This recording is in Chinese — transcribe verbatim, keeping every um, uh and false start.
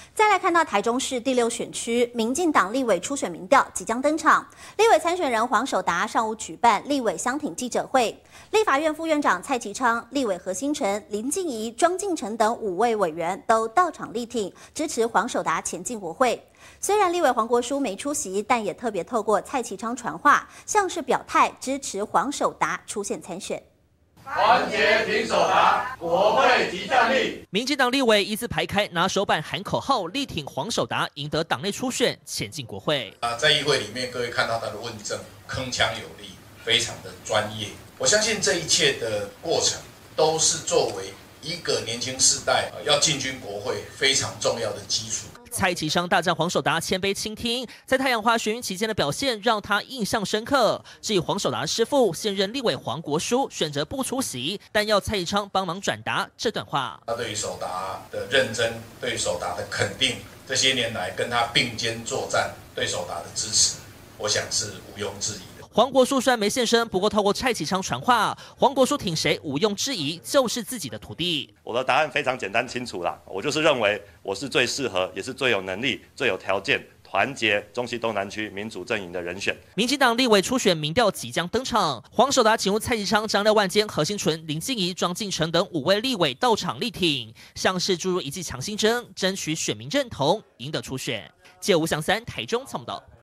再来看到台中市第六选区，民进党立委初选民调即将登场。立委参选人黄守达上午举办立委相挺记者会，立法院副院长蔡其昌、立委何新成、林静怡、庄敬诚等五位委员都到场力挺，支持黄守达前进国会。虽然立委黄国书没出席，但也特别透过蔡其昌传话，像是表态支持黄守达出现参选。 团结挺守达，国会即战力。 民进党立委一字排开，拿手板喊口号，力挺黄守达赢得党内初选，前进国会。 啊，在议会里面，各位看到他的问政铿锵有力，非常的专业。我相信这一切的过程，都是作为一个年轻世代要进军国会非常重要的基础。 蔡其昌大战黄守达，谦卑倾听，在太阳花学运期间的表现让他印象深刻。至于黄守达的师父现任立委黄国书选择不出席，但要蔡其昌帮忙转达这段话。 他对于守达的认真，对于守达的肯定，这些年来跟他并肩作战，对守达的支持，我想是毋庸置疑的。 黄国书虽然没现身，不过透过蔡其昌传话，黄国书挺谁毋庸置疑，就是自己的徒弟。 我的答案非常简单清楚啦，我就是认为我是最适合，也是最有能力、最有条件团结中西东南区民主阵营的人选。 民进党立委初选民调即将登场，黄守达请入蔡其昌、张廖万坚、何新纯、林静怡、庄敬诚等五位立委到场力挺，像是注入一剂强心针，争取选民认同，赢得初选。借吴祥三台中参谋道。